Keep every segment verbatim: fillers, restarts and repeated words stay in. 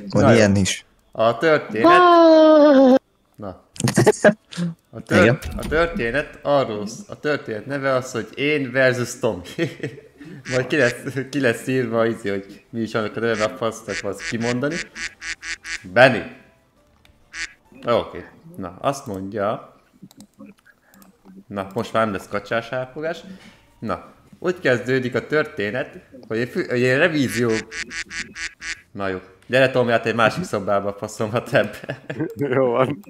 Van Na ilyen jó. is. A történet... Na. A, tört... a történet arról, a történet neve az, hogy én versus Tom. Majd ki lesz, ki lesz írva izé, hogy mi is annak a neve, azt azt kimondani. Benny. Oké. Okay. Na, azt mondja... Na, most már nem lesz kacsás elfogás. Na, úgy kezdődik a történet, hogy egy, fü- hogy egy revízió... Na jó. Gyere Tomi, hát egy másik szobába faszomhat ebbe. Jó van.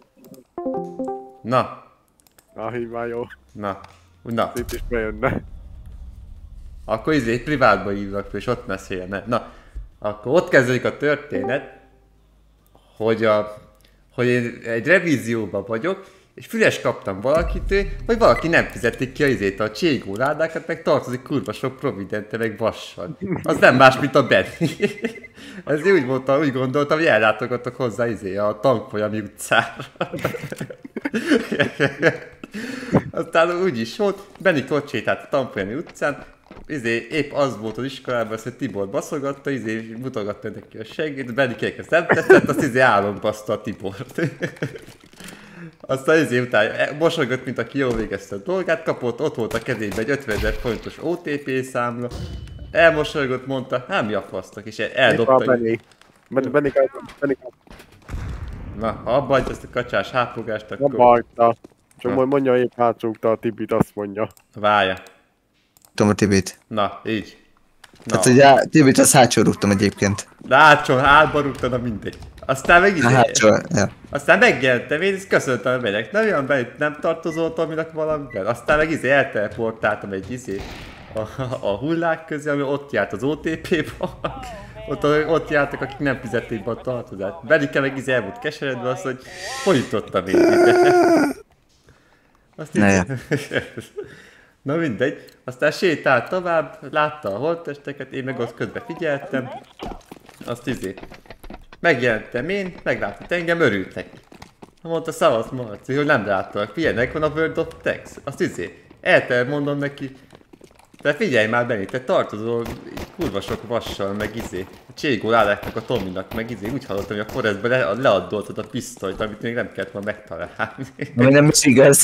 Na. Na, így már jó. Na. Na. Itt is bejönne. Akkor izé egy privátba hívnak, és ott beszélne. Na. Akkor ott kezdődik a történet, hogy a... hogy én egy revízióban vagyok, és füles kaptam valakitől, hogy valaki nem fizetik ki a izét, a cségó ládákat, meg tartozik kurva sok providente, meg vassal. Az nem más, mint a Benny. Ezért úgy mondtam, úgy gondoltam, hogy ellátogatok hozzá izé, a Tankfolyami utcára. Aztán úgy is volt, Benny ott sétált a Tankfolyami utcán, izé, épp az volt az iskolában, hogy Tibor baszogatta, izé, mutogatta neki a seggét, Benny kékhez nem tetszett, azt izé álombaszta a Tibort. Aztán izé után mosolygott, mint aki jól végezte a dolgát, kapott, ott volt a kezében egy ötvenezer forintos o té pé számla, elmosolygott, mondta, hát mi a fasznak, és eldobta. Itt van Benny. Benny, Benny, Benny. Na, ha abba hagyja ezt a kacsás hápogást, akkor... Abba hagyta. Csak majd mondja, épp átszúgta a Tibit, azt mondja. Várja. Tudom a Tibit. Na, így. Na. Hát ugye Tibit azt hátsó rúgtam egyébként. De hátsó, hátba rúgtad, na mindegy. Aztán meg izé... Hátsó, ja. Aztán megjelentem én, és köszöntem a megyek. Nem olyan be, nem tartozol Tominak valamivel. Aztán meg izé elteleportáltam egy izé a, a hullák közé, ami ott járt az o té pé-ban. Ott, ott jártak, akik nem fizették be a tartozást. Benike meg izé el volt keseredve, azt, hogy hogy jutottam én ide. Azt izé... Na mindegy. Aztán sétált tovább, látta a holttesteket, én meg ott közben figyeltem. Azt izé... Megjelentem én, meglátott engem, örült neki. Mondta, szavasz Marci, hogy nem láttalak, figyelj, van a World of Tanks. Azt izé, eltel mondom neki. Te figyelj már Benni, te tartozol kurva sok vassal, meg izé. A cségó ládáknak a Tominak, meg izé. Úgy hallottam, hogy a forestben le, leaddoltad a pisztolyt, amit még nem kellett ma megtalálni. Ami nem is igaz.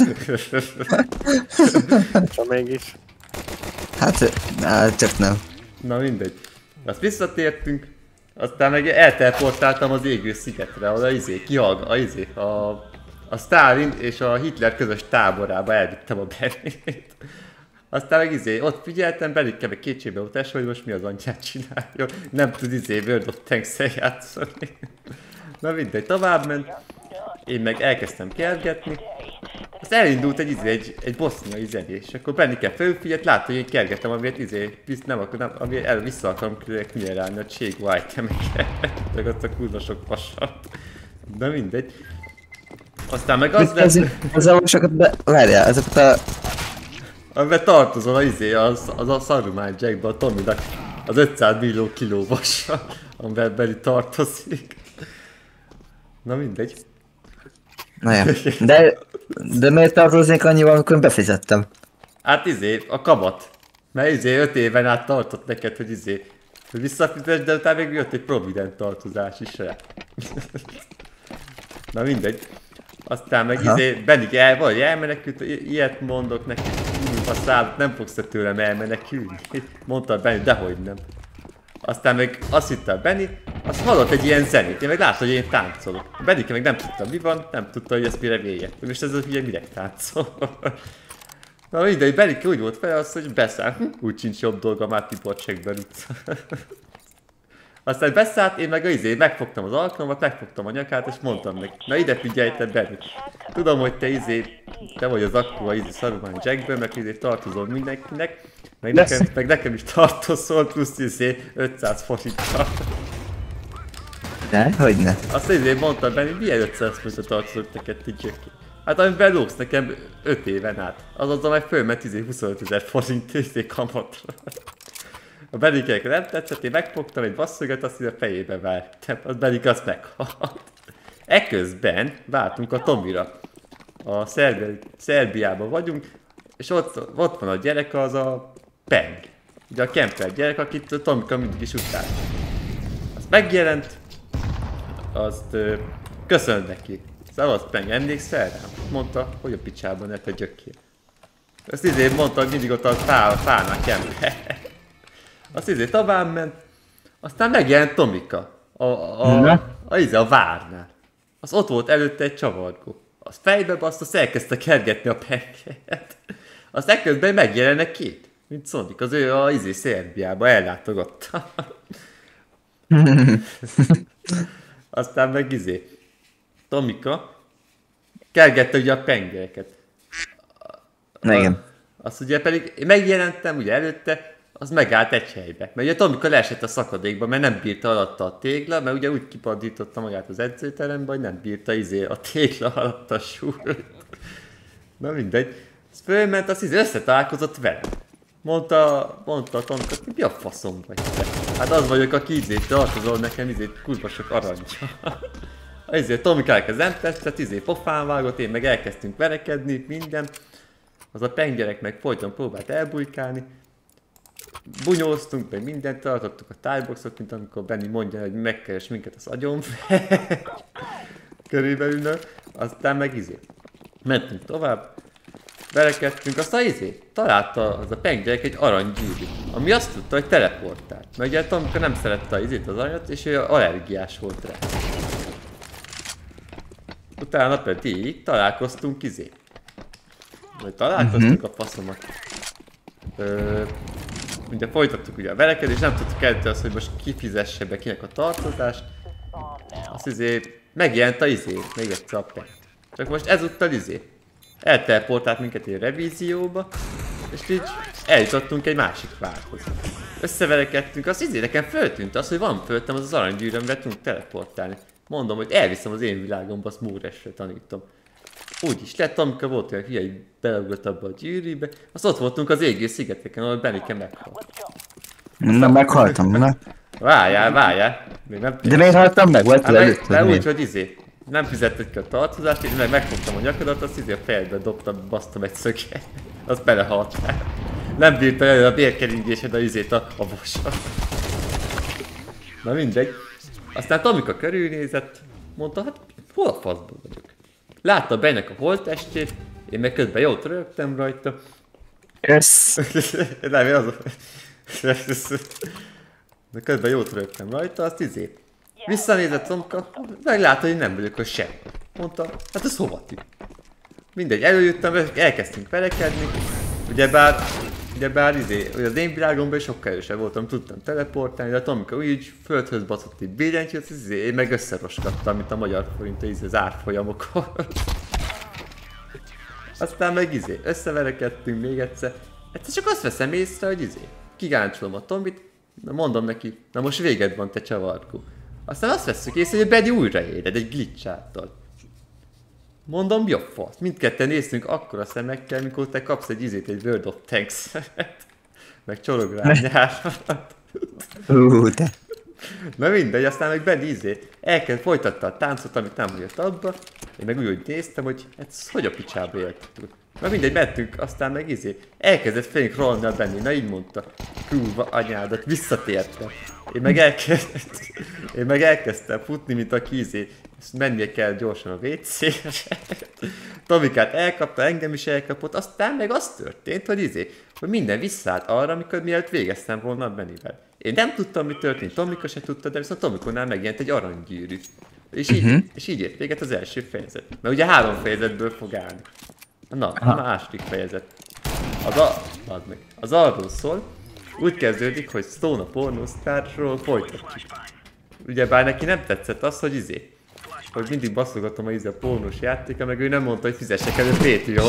Csak mégis. Hát, á, csak nem. Na mindegy. Azt visszatértünk. Aztán meg elteleportáltam az égő szigetre, ahol a izé, kihallg, a izé, a, a Stalin és a Hitler közös táborába elvittem a Bennit. Aztán meg izé, ott figyeltem, Benike meg kétségbe utás, hogy most mi az anyját csinálja, nem tud izé World of Tanks-el játszani. Na mindegy, tovább ment, én meg elkezdtem kergetni, azt elindult egy izé, egy, egy boszniai zenés, és akkor Benike felfigyelt, látta, hogy én kergetem, amiért izé, nem akkor nem, amiért el vissza akarom knyerálni a cségó itemeket, meg azt a kurva sok vasat. De mindegy. Aztán meg az Ez, ez a sokat be... Várjál, ezeket a... Amiben tartozol a izé, az, az a Saruman Jackben a Tominak az ötszáz millió kiló vasa, amiben belül tartozik. Na mindegy. Na ja. De, de miért tartoznék annyival, amikor befizettem? Hát izé, a kamat. Mert izé öt éven át tartott neked, hogy izé, hogy visszafizesd, de utána még jött egy provident tartozás is rá. Na mindegy. Aztán meg izé, Benni el, vagy elmenekült, ilyet mondok neki, a szállat nem fogsz te tőlem elmenekülni. Mondta Benni, dehogy nem. Aztán meg azt hitte a Benni, azt hallott egy ilyen zenét, én meg látta, hogy én táncolok. Bennike meg nem tudta mi van, nem tudta, hogy ez mire vége. Most ez az ugye mire táncol. Na mindegy, Bennike úgy volt fel, az, hogy beszáll. Úgy sincs jobb dolga, már Tibor Csekben utca. Aztán beszállt, én meg a izé, megfogtam az alkalmat, megfogtam a nyakát, és mondtam neki, na ide figyelj te Benni. Tudom, hogy te izé, te vagy az akkora izé Saruman Jackből, meg izé tartozol mindenkinek, meg nekem, meg nekem is tartozol, plusz izé ötszáz forinttal. De? Hogyne? Azt izé mondtam Benni, milyen ötszáz forintra tartozol neked ti gyöki? Hát amiben lógsz nekem öt éven át, azaz meg fölment izé huszonötezer forint izé kamatra. A Bennikének nem tetszett, én megfogtam egy basszogat, azt így a fejébe vártam, az Bennike azt meghalt. Eközben váltunk a Tomira. A Szerbi Szerbiában vagyunk, és ott, ott van a gyerek, az a Peng. Ugye a Kemper gyerek, akit a Tomika mindig is utál. Azt megjelent, azt ö, köszönöm neki. Szevasz, Peng, emlékszel rám? Mondta, hogy a picsában ne te gyökkél. Azt izé mondta, hogy mindig ott a fál, fálnak ember. Azt izé tovább ment, aztán megjelent Tomika. A, a, a, a, izé, a várnál. Az ott volt előtte egy csavargó. Az fejbe baszt, azt elkezdte kergetni a Penget. Azt ekközben megjelennek két. Mint Sonic, az ő a izé Szerbiába ellátogatta. Aztán meg izé. Tomika kergette ugye a pengereket. Igen. Azt ugye pedig megjelentem ugye előtte, az megállt egy helybe. Mert ugye Tomika leesett a szakadékba, mert nem bírta alatta a tégla, mert ugye úgy kipaddította magát az edzőterembe, hogy nem bírta izé a tégla alatt a súlyt. Na mindegy. Az fölment, azt izé összetalálkozott vele. Mondta, mondta a Tomika, mi a faszom vagy te? Hát az vagyok, aki izé tartozol nekem izé kurva sok arancsa. Ezért Tomikának az nem tetszett, izé pofán vágott, én meg elkezdtünk verekedni, minden. Az a pengyerek meg folyton próbált elbujkálni. Bunyóztunk, meg mindent, tartottuk a tájboxot, mint amikor Benni mondja, hogy megkeres minket az agyon. Körülbelül, ne. Aztán meg izé. Mentünk tovább, verekedtünk, aztán izé. Találta az a pengyerek egy aranygyűrűt, ami azt tudta, hogy teleportált. Mert ugye Tomika nem szerette az izét az aranyat, és ő allergiás volt rá. Utána pedig találkoztunk izé. Vagy találkoztunk uh-huh. a faszomat. Ö, ugye folytattuk ugye a verekedést, nem tudtuk előtte azt, hogy most kifizesse be kinek a tartozást. Azt izé, megjelent a izé, még egyszer a Peng. Csak most ezúttal izé, elteleportált minket egy revízióba, és így eljutottunk egy másik várhoz. Összeverekedtünk, azt izé, nekem föltűnt az, hogy van föltem az az aranygyűrűm, amivel tudunk teleportálni. Mondom, hogy elviszem az én világomba, azt Móresre tanítom. Úgy is lett, amikor volt olyan hülye, hogy beleugrott abba a gyűrűbe, azt ott voltunk az égő szigeteken, ahol Bennike meghalt. Na, meghaltam, na. Várjál, várjál. Még nem... De miért haltam meg? Volt hát előtt? meg, úgy, hogy izé, nem fizettek ki a tartozást, én meg megfogtam a nyakadat, azt izé a fejedbe dobtam, basztam egy szöget. Azt belehaltál. Nem bírta el a bérkeringésed a izét a, a vosa. Na mindegy. Aztán Tomika körülnézett, mondta, hát hol a faszból vagyok? Látta Bennek a holttestét, én meg közben jót rögtem rajta. Kösz. Nem, én az... De közben jót rögtem rajta, azt izé. Visszanézett Tomika, meglátta, hogy nem vagyok, hogy sem. Mondta, hát ez hova tűnt? Mindegy, előjöttem, elkezdtünk verekedni. Ugyebár, ugyebár izé, hogy az én világomban is sokkal erősebb voltam, tudtam teleportálni, de a Tomika úgy földhöz baszott egy billentyűt, izé, én meg összeroskattam, mint a magyar forint izé, az árfolyamokon. Aztán meg izé, összeverekedtünk még egyszer. Egyszer csak azt veszem észre, hogy izé, kigáncsolom a Tomit, na mondom neki, na most véged van, te csavarkó. Aztán azt vesszük észre, hogy a Bedi újraéled egy glitch által. Mondom, mi a fasz? Mindketten néztünk akkora szemekkel, mikor te kapsz egy izét, egy World of Tanks-et. Meg csorog rá nyárat. Hú, de... Na mindegy, aztán meg Benni izé elkezd folytatta a táncot, amit nem hagyott abba. Én meg úgy, úgy néztem, hogy ez hogy a picsába éltettük. Na mindegy, mentünk, aztán meg izé elkezdett félig rollni a Benni, na így mondta. Kurva anyádat, visszatértem. Én meg, elkezd... Én meg elkezdtem futni, mint aki izé. Mennie kell gyorsan a vé cére. Tomikát elkapta, engem is elkapott, aztán meg az történt, hogy izé, hogy minden visszaállt arra, amikor mielőtt végeztem volna a Bennivel. Én nem tudtam, mi történt, Tomika se tudta, de viszont Tomikonál megjelent egy aranygyűrű. És így, uh-huh. és így ért véget az első fejezet. Mert ugye három fejezetből fog állni. Na, a második fejezet. Az, a, meg. az arról szól, úgy kezdődik, hogy Stone a pornosztárról folytatjuk. Ugyebár neki nem tetszett az, hogy izé, hogy mindig basszogatom a izé a pornós játéka, meg ő nem mondta, hogy fizessek elő Patreon.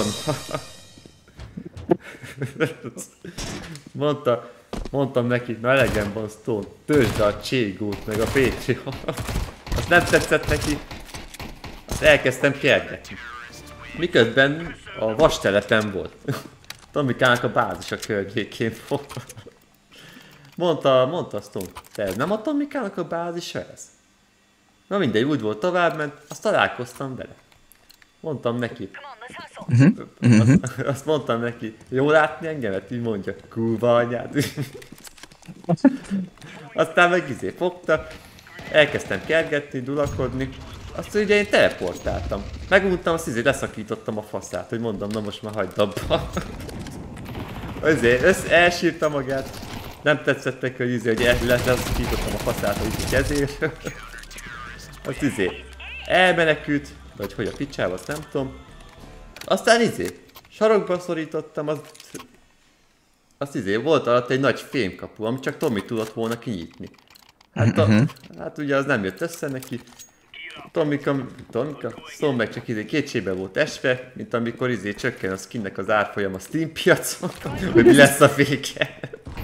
Mondta, mondtam neki, na elegem van Stone, töltsd a Cségót, meg a Patreon. Azt nem tetszett neki, azt elkezdtem kergetni. Miközben a vastelepen volt. Tomikának a bázisa környékén volt. Mondta, mondta Stone, te ez nem a Tomikának a bázisa ez? Na mindegy, úgy volt továbbment, azt találkoztam vele. Mondtam neki. Uh-huh. Azt, azt mondtam neki, jó látni engemet? Így mondja, kurva anyád. Aztán meg izé fogta, elkezdtem kergetni, dulakodni. Azt ugye én teleportáltam. Meguntam, azt izé leszakítottam a faszát, hogy mondom, na most már hagyd abba. Azért, össz, elsírta magát. Nem tetszett neki, hogy izé, hogy leszakítottam a faszát, hogy így kezéről. Azt izé, elmenekült, vagy hogy a picsába, azt nem tudom. Aztán izé, sarokba szorítottam, azt, azt izé, volt alatt egy nagy fémkapu, amit csak Tommy tudott volna kinyitni. Hát, a, hát ugye az nem jött össze neki. Tomika, Tomika, szóval meg csak izé kétségbe volt esve, mint amikor izé csökken a skinnek az árfolyam a Steam piacon, hogy mi lesz a vége.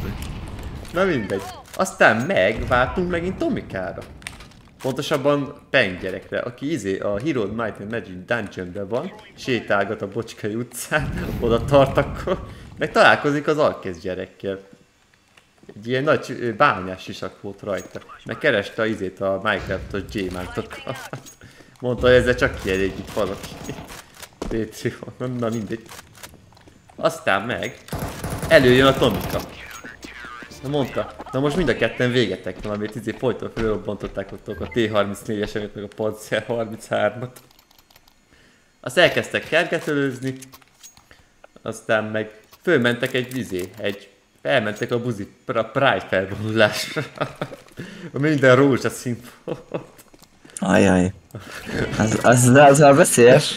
Na mindegy. Aztán megváltunk megint Tomikára. Pontosabban Peng gyerekre, aki izé a Hero Might and Magic Dungeonben van, sétálgat a Bocskai utcán, oda tart akkor, meg találkozik az Alkesz gyerekkel. Egy ilyen nagy bányás sisak volt rajta, meg kereste az izét a Minecraftos gyémántokat. Mondta, hogy ezzel csak kielégít valaki. Légy jó, na mindegy. Aztán meg előjön a Tomika. Na mondta, na most mind a ketten végetek van, amit izé folyton fölrobbantották ott a T harmincnégyes-et, meg a Panzer harmincháromat. Azt elkezdtek kergetölőzni, aztán meg fölmentek egy izé, egy elmentek a buzi a Pride felvonulásra. Minden rózsaszín volt. Ajaj. Az, az, az a veszélyes.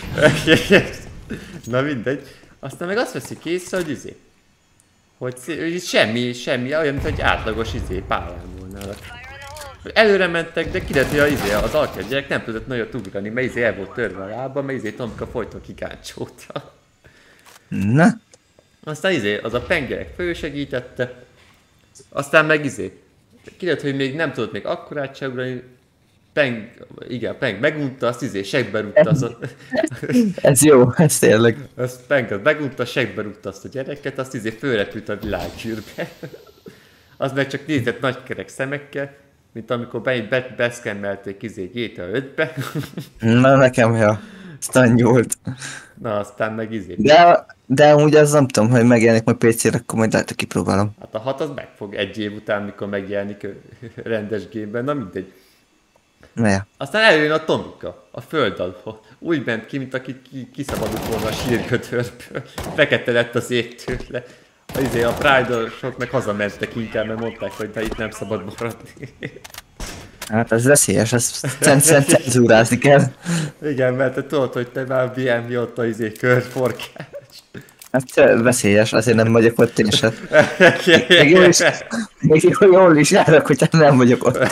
Na mindegy. Aztán meg azt veszik észre, hogy izé. Hogy, hogy semmi, semmi, olyan, mint egy átlagos izé pályán volnának. Előre mentek, de kiderült, hogy izé, az Alkesz gyerek nem tudott nagyot ugrani, mert izé el volt törve a lába, mert izé Tomika folyton kikáncsolta. Na? Aztán izé, az a Peng gyerek fölsegítette. Aztán meg izé. Kiderült, hogy még nem tudott még akkorát se ugrani. Peng, igen, Peng megunta, azt izé segbe rúgta azt a... Ez jó, ez tényleg. Azt Peng az megunta, segbe rúgta azt a gyereket, azt izé fölrepült a világgyűrbe. Az meg csak nézett nagy kerek szemekkel, mint amikor be, be, beszkemmelték izé G T A ötbe. Na nekem, ja. Aztán nyúlt. Na aztán meg izé. De, de amúgy az nem tudom, hogy megjelenik majd pé cére, akkor majd lehet, hogy kipróbálom. Hát a hat az meg fog egy év után, mikor megjelenik rendes gameben, na mindegy. Ja. Aztán előjön a Tomika, a föld alól. Úgy ment ki, mint aki kiszabadult volna a sírgödörből. Fekete lett az ég tőle. Izé, a Pride-osok meg hazamentek inkább, mert mondták, hogy de itt nem szabad maradni. Hát ez veszélyes, ezt cenzúrázni kell. Igen, mert te tudod, hogy te már bé em jött a izé körforgást. Hát veszélyes, azért nem vagyok ott én sem. Még jól is, még jól is járok, hogyha nem vagyok ott.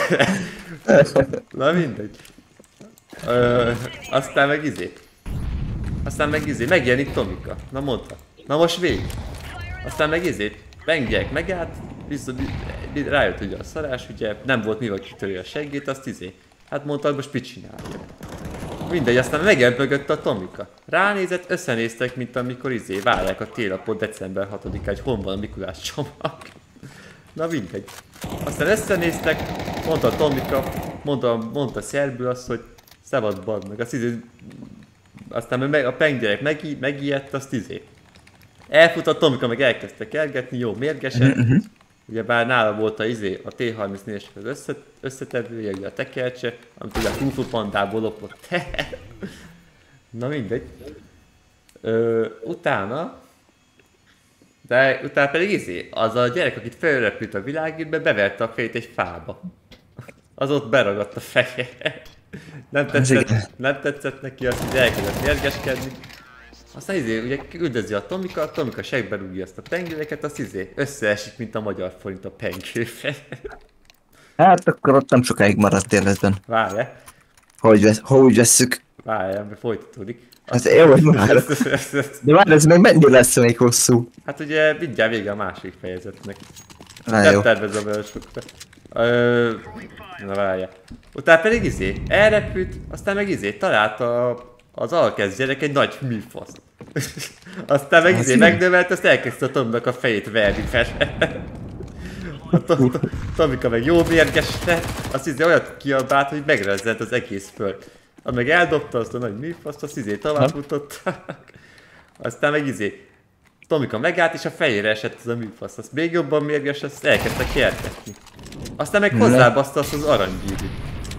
Na mindegy. Ö, aztán meg izé. Aztán meg izé, megjelenik Tomika. Na mondta. Na most végig. Aztán meg izé, Peng megállt, vissza, rájött ugye a szarás, ugye nem volt mivel kitörő a seggét, azt izé. Hát mondta, hogy most mit csinálja. Mindegy, aztán megjelent mögött a Tomika. Ránézett, összenéztek, mint amikor izé várják a télapot december hatodikán, hogy hol van a Mikulás csomag. Na mindegy. Aztán összenéztek, mondta a Tomika, mondta, mondta Szerbül azt, hogy szabad bad meg. Azt izé, aztán meg, a Peng gyerek megi, megijedt, azt izé. Elfut a Tomika, meg elkezdte kergetni, jó mérgesen. Ugye bár nála volt a izé, a T harmincnégyes az össze, összetevője, ugye a tekercse, amit ugye a Kung Fu Pandából lopott el. Na mindegy. Ö, utána, de utána pedig izé, az a gyerek, akit felrepült a világűrbe, beverte a fejét egy fába. Az ott beragadt a feje. Nem tetszett, nem tetszett neki, azt így elkezdett mérgeskedni. Aztán izé, ugye üldözi a Tomika, a Tomika segbe rúgja azt a pengőreket, azt izé összeesik, mint a magyar forint a pengőfej. Hát akkor ott nem sokáig maradt életben. Várj, hogy, vesz, hogy vesszük. várj, mert folytatódik. Hát jó, hogy már. De már ez még mennyi lesz még hosszú? Hát ugye mindjárt vége a másik fejezetnek. Na, nem jó. tervezem el sokra. Ö, na várjál. Utána pedig izé, elrepült, aztán meg izé találta az Alkesz gyerek egy nagy műfaszt. Aztán meg izé megnövelt, azt elkezdte a Tomnak a fejét verni fel. A Tom, Tom, Tomika meg jó mérgesre, azt izé olyat kiabált, hogy megrezzent az egész föld. Az meg eldobta azt a nagy műfaszt, azt izé tovább futottak. Aztán meg izé Tomika megállt, és a fejére esett az a műfasz. Azt még jobban mérges, azt elkezdte kergetni. Aztán meg hozzábaszta azt az aranygyűrűt.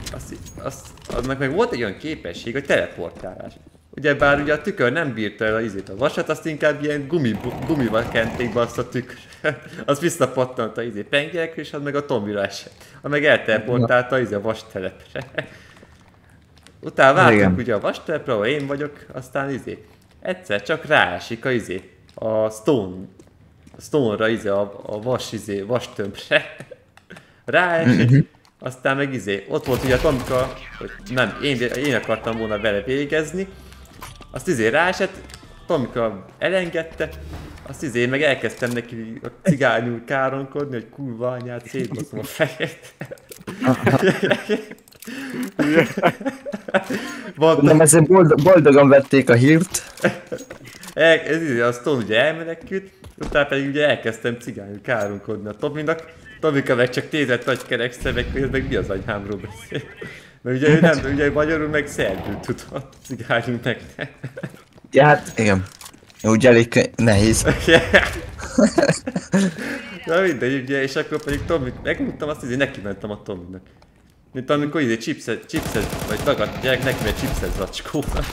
az, annak meg volt egy olyan képesség, hogy teleportálás. Ugyebár ugye a tükör nem bírta el a izét a vasat, azt inkább ilyen gumi, gumival kenték be azt a tükör. Az visszapattant a izé pengerekre, és az meg a Tomira esett. Az meg elteleportálta izé a vastelepre. Utána váltunk ugye a vastelepre, ahol én vagyok, aztán izé. Egyszer csak ráesik a izé, a stone, a stone-ra izé, a, a vas izé, vastömbre. Ráesik, aztán meg izé, ott volt ugye a Tomika, hogy nem, én, én akartam volna vele végezni. Azt izé ráesett, Tomika elengedte, azt izé meg elkezdtem neki a cigányul káronkodni, hogy kurva anyát, szétbaszom a fejét. Nem, ezzel boldog, boldogan vették a hírt. El, ez izé, a Stone ugye elmenekült, utána pedig ugye elkezdtem cigányul káronkodni a Tominak. Tomika meg csak nézett nagy kerek szemek, hogy ez meg mi az anyámról beszél. Mert ugye ő nem, ugye magyarul meg szerbül tudott, cigányul meg ne. Ja, hát igen. Úgy elég nehéz. Na mindegy, ugye, és akkor pedig Tomik, megmondtam azt, hogy neki mentem a Tominak. Mint amikor izé chipset, chipset, vagy dagadt gyerek, neki megy chipset zacskónak.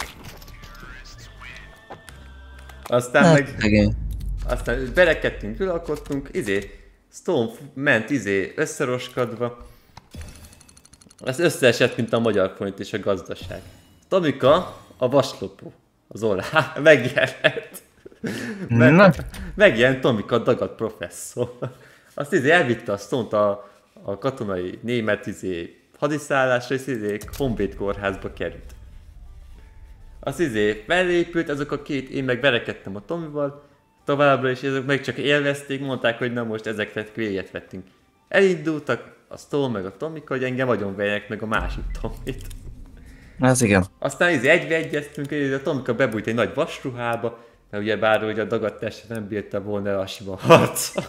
Aztán hát, meg, igen. Aztán berekedtünk, ülakottunk, izé, Stone ment izé összeroskadva. Ez összeesett, mint a magyar forint és a gazdaság. Tomika, a vaslopó, az orrá, megjelent. Meg, megjelent Tomika, a dagadt professzor. Azt izé elvitte a Stone-t a, a katonai német izé hadiszállásra, és izé Honvéd kórházba került. Azt izé felépült, ezek a két, én meg verekedtem a Tomival, továbbra is ezek meg csak élvezték, mondták, hogy na most ezekre véget vettünk. Elindultak a Stone meg a Tomika, hogy engem agyon verjenek meg a másik Tomit. Ez igen. Aztán izé egybeegyeztünk, hogy a Tomika bebújt egy nagy vasruhába, mert ugye bár hogy a dagadt testet nem bírta volna el a sima harca.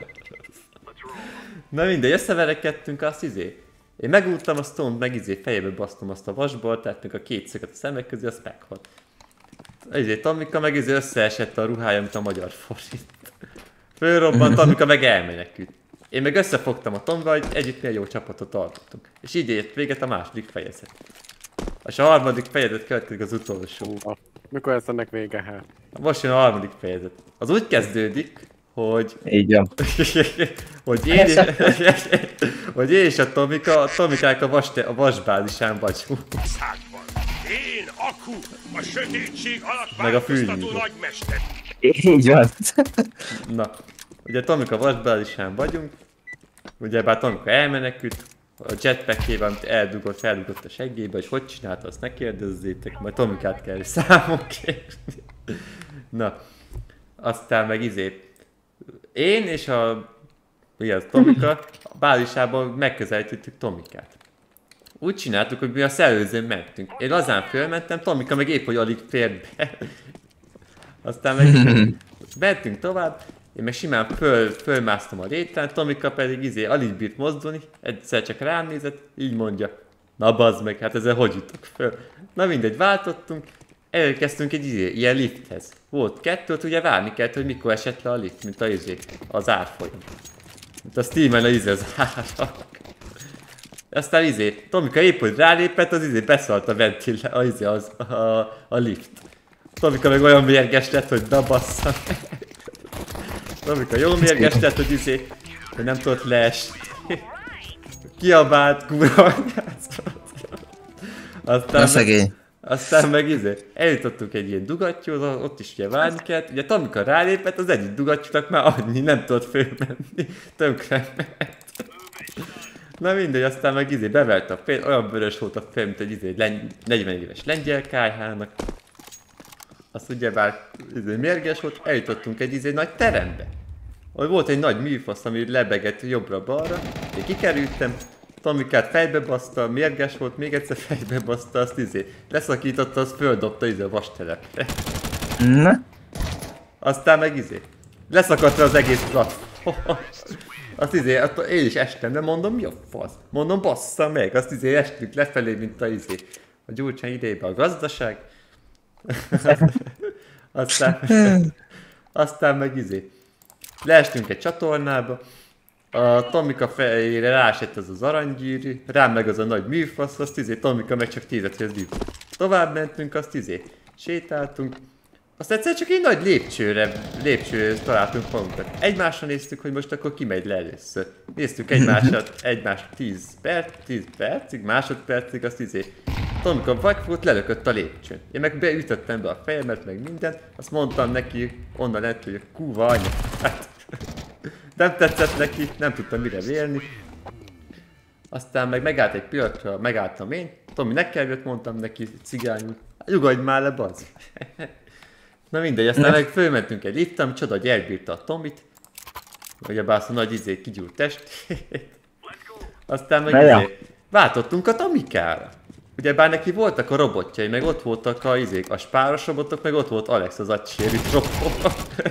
Na mindegy, összeverekedtünk, azt izé. Én megúrtam a Stone-t, meg izé fejébe basztom azt a vasbaltát, meg a két szöget a szemek közé, azt meghalt. Izé Tomika meg izé összeesett a ruhája, mint a magyar forint. Fölrobbant, Tomika meg elmenekült. Én meg összefogtam a Tomival, hogy együtt milyen jó csapatot alkottunk. És így ért véget a második fejezet. És a harmadik fejezet következik az utolsó. Mikor lesz ennek vége, hát? Most jön a harmadik fejezet. Az úgy kezdődik, hogy... Így van. hogy, én és, hogy én és a Tomika, a Tomikák a, vas, a vasbázisán vagyunk. Én, Aku, a sötétség alatt meg a változtató nagymester. Így van. Na, ugye Tomika vasbázisán vagyunk. Ugye bár Tomika elmenekült, a jetpackével, amit eldugott, feldugott a seggébe, és hogy csinálta, azt ne kérdezzétek, majd Tomikát kell számon kérni. Na, aztán meg izé. Én és a... mi az, Tomika, a bázisában megközelítettük Tomikát. Úgy csináltuk, hogy mi a szellőzőn mentünk. Én lazán fölmentem, Tomika meg épp, hogy alig fért be. Aztán meg mentünk tovább, én meg simán föl, fölmásztam a létrán, Tomika pedig izé alig bírt mozdulni, egyszer csak rám nézett, így mondja. Na bazd meg, hát ezzel hogy jutok föl? Na mindegy, váltottunk, elkezdtünk egy izé, ilyen lifthez. Volt kettőt, ugye várni kellett, hogy mikor esett le a lift, mint a izé, az árfolyam. Mint a Steam-en a izé az árak. Aztán izé, Tomika épp, hogy rálépett, az izé beszalt a ventil, a izé, az, a, a lift. Tomika meg olyan mérges lett, hogy na bassza meg. Tomika jó mérges lett, hogy izé, hogy nem tudott leesni. Kiabált, kurva. Aztán meg, aztán meg izé, eljutottunk egy ilyen dugattyúhoz, ott is ugye várni kellett. Ugye Tomika rálépett, az egyik dugattyúnak már annyi, nem tudott fölmenni. Tönkre ment. Na mindegy, aztán meg izé bevert a fél, olyan vörös volt a fél, mint egy izé negyven éves lengyel kályhának. Azt ugyebár izé mérges volt, eljutottunk egy izé nagy terembe. Ahol volt egy nagy műfasz, ami lebegett jobbra-balra. Én kikerültem, Tomikát fejbe baszta, mérges volt, még egyszer fejbe baszta, azt izé leszakította, azt földobta izé a vastelepre. Na? Aztán meg izé leszakadta az egész platform. Azt izé, én is estem, de mondom, mi a fasz? Mondom, bassza meg, azt izé estünk lefelé, mint a izé. A Gyurcsány idejében a gazdaság. aztán, aztán meg izé. Leestünk egy csatornába, A Tomika fejére rásett ez az aranygyűrű, rám meg az a nagy műfasz, azt izé, Tomika meg csak tízet, hogy ez mi. Tovább mentünk, azt izé, sétáltunk. Azt egyszer csak egy nagy lépcsőre, lépcsőre találtunk magunkat. Egymásra néztük, hogy most akkor ki megy le először. Néztük egymásat, egymást tíz perc, tíz percig, másodpercig, azt izé. Tomika vagy volt, lelökött a lépcsőn. Én meg beütöttem be a fejemet, meg mindent, azt mondtam neki onnan lett, hogy a kúva anya. Hát, nem tetszett neki, nem tudtam mire vélni. Aztán meg megállt egy pillanatra, megálltam én. Tomi nekem jött, mondtam neki cigányul, nyugodj már le, bazd. Na mindegy, aztán meg fölmentünk egy liftem, csoda, hogy elbírta a Tomit. Ugyebár azt a nagy izé kigyúrt testét. Aztán meg izé, váltottunk a Tomikára. Ugyebár neki voltak a robotjai, meg ott voltak a izék, a spáros robotok, meg ott volt Alex az agysérült robot.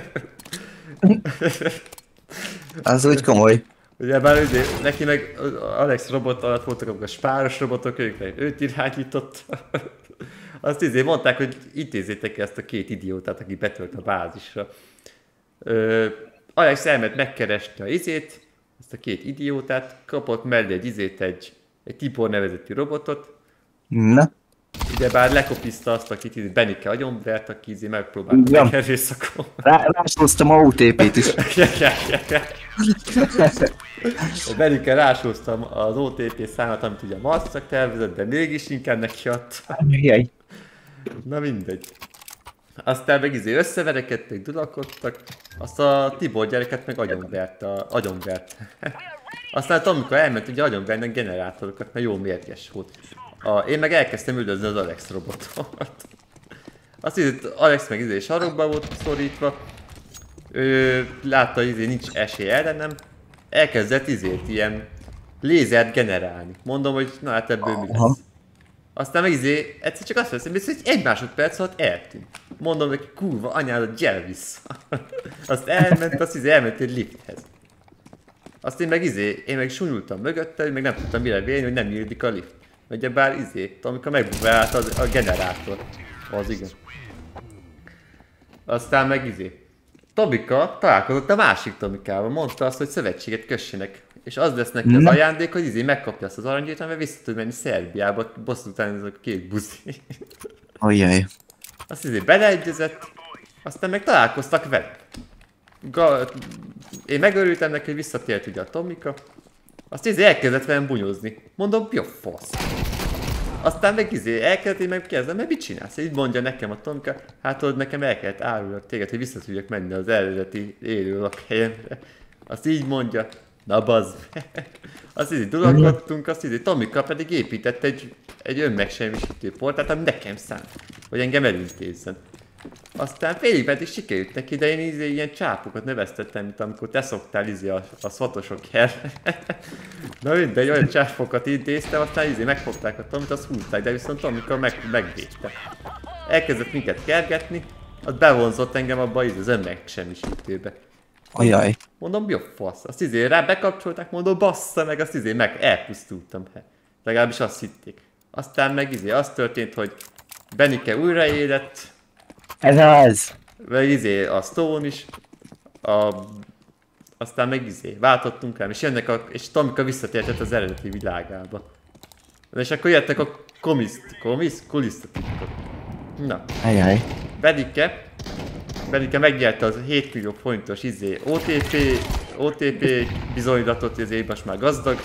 Az úgy komoly. Ugyebár izé, neki meg Alex robot alatt voltak a spáros robotok, ők meg őt irányította. Azt izé mondták, hogy intézzétek ki ezt a két idiótát, aki betölt a bázisra. Ö, Alex elment megkeresni a izét, ezt a két idiótát, kapott mellé egy izét, egy, egy Tibor nevezetű robotot. Na? Ugyebár lekopiszta azt, akit izé Benike agyonvert, aki izé megpróbált ja. Megerőszakon. Rásóztam a o té pét is. Benike rásóztam az o té pé számát, amit ugye a Marcak tervezett, de mégis inkább neki adta. Jaj. Na mindegy. Aztán meg izé összeverekedtek, dulakodtak, azt a Tibor gyereket meg agyonvert, a, agyonvert. Aztán amikor elment ugye agyonvernek generátorokat, mert jó mérges volt. A, én meg elkezdtem üldözni az Alex robotot. Azt izé, Alex meg izé sarokba volt szorítva. Ő látta izé nincs esély ellenem. Elkezdett izét ilyen lézert generálni. Mondom, hogy na hát ebből mi lesz. Aztán meg izé, egyszer csak azt veszem észre, hogy egy másodperc alatt eltűnt. Mondom neki, kurva anyádat, gyere vissza. Azt elment, azt izé elment egy lifthez. Azt én meg izé, én meg sunyultam mögötte, hogy meg nem tudtam mire vélni, hogy nem nyílik a lift. Ugyebár izé, amikor megbúvált az, a generátor. Az igen. Aztán meg izé. Tomika találkozott a másik Tomikával, mondta azt, hogy szövetséget kössenek. És az lesz neki az ajándék, hogy izé megkapja azt az aranygyűrűt, mert vissza tud menni Szerbiába, bosszút után ez a két buzi. Ojjaj. Azt izé beleegyezett, aztán meg találkoztak vele. Ga Én megörültem neki, hogy visszatért ugye a Tomika. Azt izé elkezdett velem bunyozni. Mondom, jó fasz. Aztán meg izé elkezdett, én meg kezdem, mert mit csinálsz? Így mondja nekem a Tomika, hát tudod, nekem el kellett árulnak téged, hogy vissza tudjak menni az eredeti élő lakhelyemre. Azt így mondja, na bazd meg. Azt így dulakodtunk, azt így Tomika pedig épített egy, egy önmegsemmisítő portát, ami nekem szánt, hogy engem elintézzen. Aztán félig pedig sikerült neki, de én izé ilyen csápokat neveztettem, mint amikor te szoktál izé a, a szvatosok el. Na mindegy, olyan csápokat intéztem, aztán izé megfogták a Tomit, azt húzták, de viszont Tomika meg, megvédte. Elkezdett minket kergetni, az bevonzott engem abba izé az önmegsemmisítőbe. Ajaj. Mondom, jó fasz. Azt izé rá bekapcsolták, mondom, bassza meg, azt izé meg elpusztultam. Legalábbis azt hitték. Aztán meg izé az történt, hogy Benike újraélet. Ez az! Meg izé a Stone is. A... Aztán meg izé váltottunk rám, és jönnek a... és Tomika visszatértett az eredeti világába. És akkor jöttek a komiszt... komiszt? Kulisztatitkok. Na. Ajaj. Benike. Benike megnyerte az hét millió forintos izé o té pé, o té pé bizonyítatot, izé most már gazdag.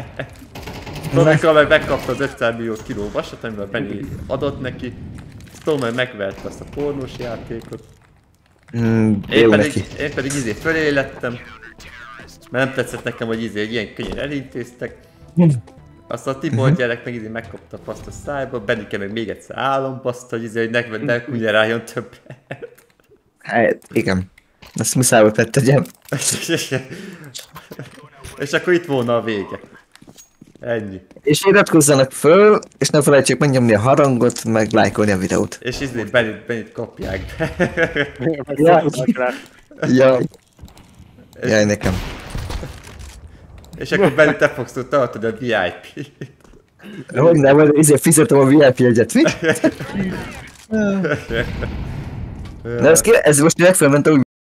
Tomika meg megkapta az ötszáz millió kiló vasat, amivel Benny adott neki. Stone megverte azt a pornós játékot. Mm, én, pedig, én pedig izé fölé lettem. Mert nem tetszett nekem, hogy izé ilyen könnyen elintéztek. Azt a Tibor gyerek meg izé megkapta azt a szájba, Benike meg még egyszer álombaszta, hogy izé, hogy ne, ne kunyeráljon többet. Hát, igen. Azt muszáj volt megtegyem. És akkor itt volna a vége. Ennyi. És iratkozzanak föl, és ne felejtsék megnyomni a harangot, meg lájkolni a videót. És izé Benit, Benit kapják be. Jaj. Jaj. Jaj, nekem. És akkor Benit te fogsz tudni tartani a vé i pé-t. Hogy nem, ezért fizetem a vé i pé jegyet, mit? De ez, ez most megfelelően ment, úgy